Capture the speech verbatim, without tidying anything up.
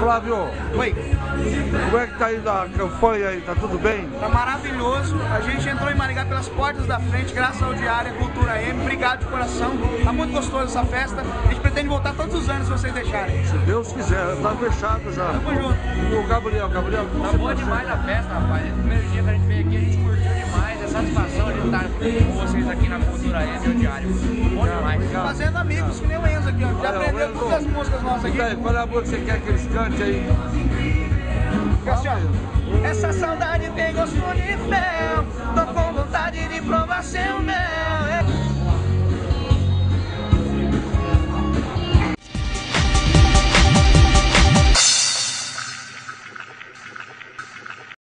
Flávio, Oi. como é que tá indo a campanha aí? Tá tudo bem? Tá maravilhoso. A gente entrou em Maringá pelas portas da frente, graças ao Diário Cultura M. Obrigado de coração. Tá muito gostoso essa festa. A gente pretende voltar todos os anos, se vocês deixarem. Se Deus quiser, tá fechado já. Tamo junto. E o Gabriel, Gabriel, Tá bom demais a festa, rapaz. No primeiro dia que a gente veio aqui, a gente curtiu demais. É satisfação de estar com vocês aqui na Cultura M e o Diário. Bom demais. Fazendo amigos, que nem o Enzo aqui, ó. Já aprendeu todas as músicas nossas aqui. E aí, qual é a música que você quer que eles cantem aí? Cassiano. Essa saudade tem gosto de mel. Tô com vontade de provar seu mel.